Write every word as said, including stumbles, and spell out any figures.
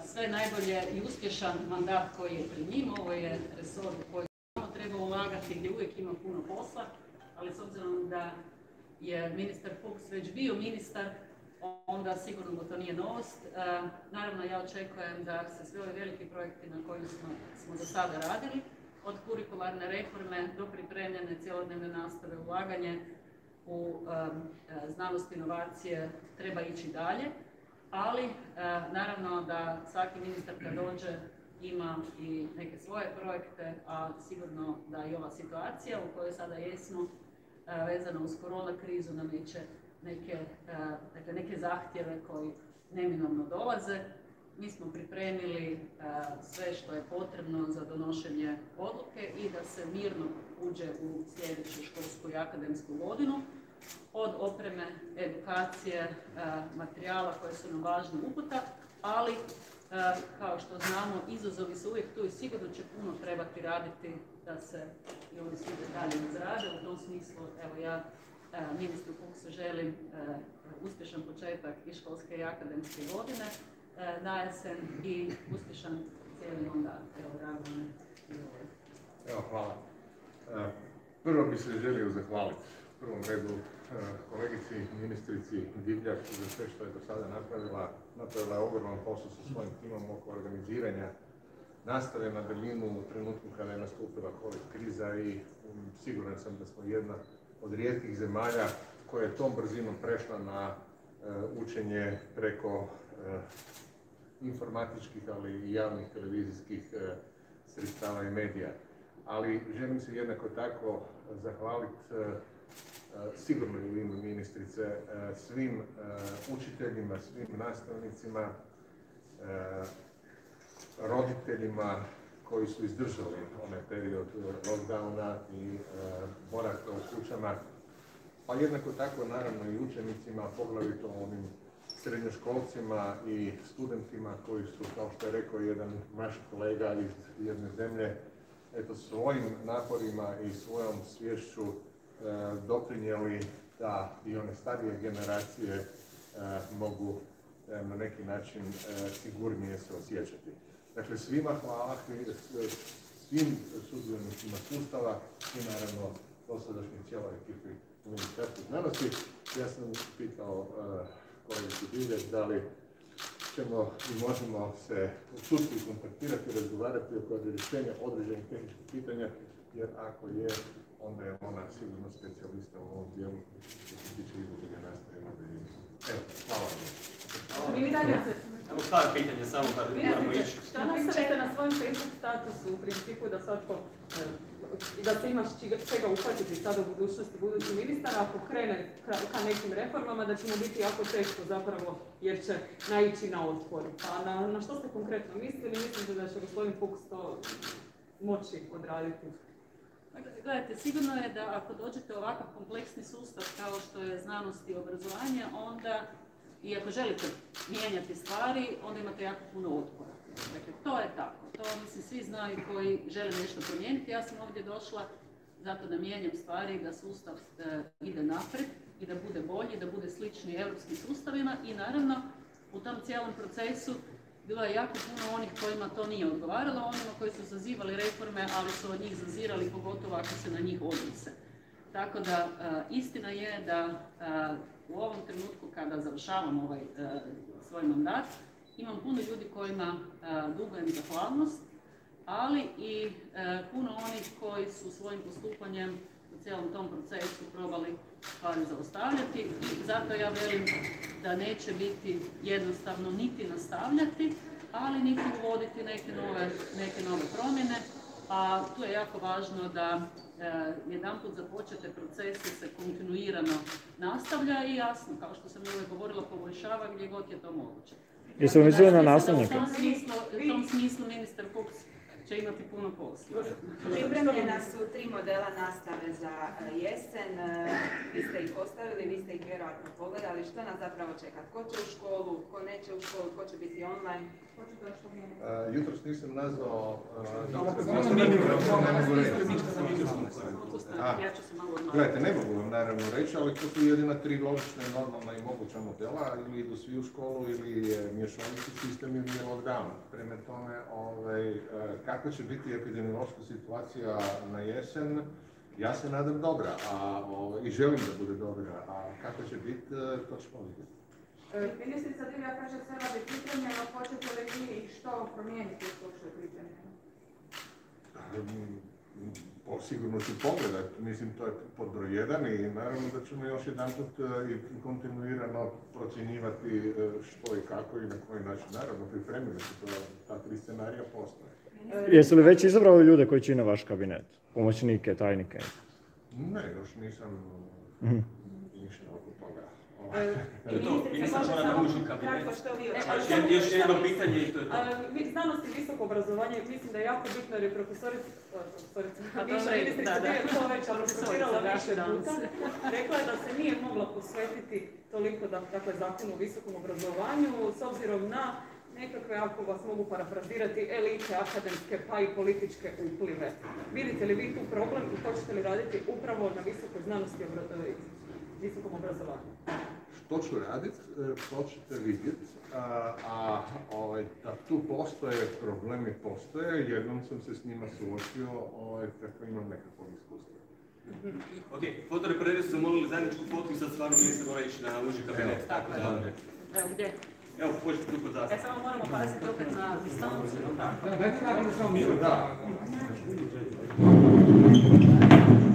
sve najbolje i uspješan mandat koji je pred njim. Ovo je resor u koji treba ulagati, gdje uvijek ima puno posla, ali s obzirom da je ministar Fuchs već bio ministar, onda sigurno mu to nije novost. Naravno, ja očekujem da se sve ove veliki projekti na kojima smo, smo do sada radili, od kurikularne reforme do pripremljene cjelodnevne nastave, ulaganje u um, znanost, inovacije treba ići dalje, ali uh, naravno da svaki ministar kad dođe ima i neke svoje projekte, a sigurno da i ova situacija u kojoj sada jesmo uh, vezano uz korona krizu nameće neke, uh, dakle, neke zahtjeve koji neminovno dolaze. Mi smo pripremili uh, sve što je potrebno za donošenje odluke i da se mirno uđe u sljedeću školsku i akademsku godinu. Od opreme, edukacije, uh, materijala koje su nam važni uputa, ali uh, kao što znamo, izazovi su uvijek tu i sigurno će puno trebati raditi da se i ovi svi detalji izrade. U tom smislu, evo ja uh, ministru Fuchsu želim uh, uspješan početak i školske i akademske godine na jesen i uspješan cijeli mandat. Evo, drago me. Evo, hvala. Prvo bih se želio zahvaliti u prvom redu kolegici, ministrici Divjak za sve što je do sada napravila. Napravila je ogroman posao sa svojim timom oko organiziranja nastave na daljinu u trenutku kada je nastupila covid kriza i siguran sam da smo jedna od rijetkih zemalja koja je tom brzinom prešla na učenje preko informatičkih, ali i javnih televizijskih sredstava i medija. Ali želim se jednako tako zahvaliti sigurno u ime ministrice svim učiteljima, svim nastavnicima, roditeljima koji su izdržali onaj period lockdowna i boravka u kućama, pa jednako tako naravno i učenicima, poglavito onim srednjoškolcima i studentima koji su, kao što je rekao jedan naš kolega iz jedne zemlje, eto svojim naporima i svojom sviješću e, doprinijeli da i one starije generacije e, mogu e, na neki način e, sigurnije se osjećati. Dakle, svima hvala, svim sudionicima sustava i naravno dosadašnjoj cijeloj ekipi u Ministarstvu znanosti. Ja sam pitao e, kolegicu Divjak da li ćemo i možemo se u sudstvu kontaktirati i razgovarati oko rješenja određenih tehničkih pitanja, jer ako je, onda je ona sigurno specijalista u ovom dijelu što se tiče izvođenja nastave na daljinu. Evo, hvala vam. Evo par pitanje, samo par moramo ići. Šta nastavite na svojem Facebook statusu u principu da svatko, da se imaš čega uhvatiti sada u budućnosti budući ministar, ako krene ka nekim reformama, da će mu biti jako teško zapravo jer će naići na otpor. Pa na, na što ste konkretno mislili? Mislite da će gospodin Fuchs to moći odraditi? Gledajte, sigurno je da ako dođete u ovakav kompleksni sustav kao što je znanost i obrazovanje, onda i ako želite mijenjati stvari, onda imate jako puno otpora. Dakle, to je tako. To mislim svi znaju koji žele nešto promijeniti. Ja sam ovdje došla zato da mijenjam stvari, da sustav e, ide naprijed i da bude bolji, da bude slični europskim sustavima i naravno u tom cijelom procesu bilo je jako puno onih kojima to nije odgovaralo, onima koji su zazivali reforme, ali su od njih zazirali, pogotovo ako se na njih odnose. Tako da e, istina je da e, u ovom trenutku kada završavam ovaj e, svoj mandat, imam puno ljudi kojima e, dugujem zahvalnost, ali i e, puno onih koji su svojim postupanjem u cijelom tom procesu probali stvari zaustavljati i zato ja velim da neće biti jednostavno niti nastavljati, ali niti uvoditi neke nove, neke nove promjene. A tu je jako važno da e, jedanput započete procese se kontinuirano nastavlja i jasno, kao što sam uvijek govorila, poboljšava gdje god je to moguće. Jeste li mislili na nastavnike? U tom smislu, u tom smislu ministar Fuchs će imati puno posla. Pripremljena su tri modela nastave za jesen, vi ste ih postavili, vi ste ih vjerojatno pogledali, što nas zapravo čeka? Tko će u školu, tko neće u školu, tko će biti online? Uh, jutros nisam nazvao... Ja ću se malo odmah. Gledajte, ne mogu vam naravno reći, ali to su jedina tri logična i normalna i moguća modela, ili idu svi u školu, ili je mješoviti sistem ili je lockdown. Prema tome, ovaj, kako će biti epidemiološka situacija na jesen, ja se nadam dobra, a, ovaj, i želim da bude dobra, a kako će biti, to ćemo vidjeti. Ministrica Divjak kaže sve radi pripremljeno, hoćete li vi i što promijeniti u to što je pripremljeno? Po, sigurno ću pogledat, mislim to je pod broj jedan i naravno da ćemo još jedanput i kontinuirano procjenjivati što i kako i na koji način. Naravno, pripremili su to, ta tri scenarija postoje. Jesu li već izabrali ljude koji čine vaš kabinet? Pomoćnike, tajnike? Ne, još nisam mm-hmm. ništa oko toga. Ministar će na ružni kabinet. Još jedno pitanje i to je to. Znanost i visoko obrazovanje, mislim da je jako bitno jer je profesorica, profesorica, bivša ministrica to već apostrofirala više puta. Rekla je da se nije mogla posvetiti toliko dakle, zakonu o visokom obrazovanju s obzirom na nekakve, ako vas mogu parafrazirati, elite akademske pa i političke uplive. Vidite li vi tu problem i hoćete li raditi upravo na visokoj znanosti i visokom obrazovanju? Što ću raditi, to ćete vidjeti, a, a ovaj, da tu postoje problemi, postoje, jednom sam se s njima suočio, ovaj, tako imam nekakvog iskustva. Ok, fotoreporteri su molili zajedničku fotku i sad stvarno ministar mora ići na uži kabinet. Tako je. Evo, gdje? Evo, početi tu kod zastupnika. E, samo moramo paziti opet na distancu. Da, dajte naravno samo mi. Da.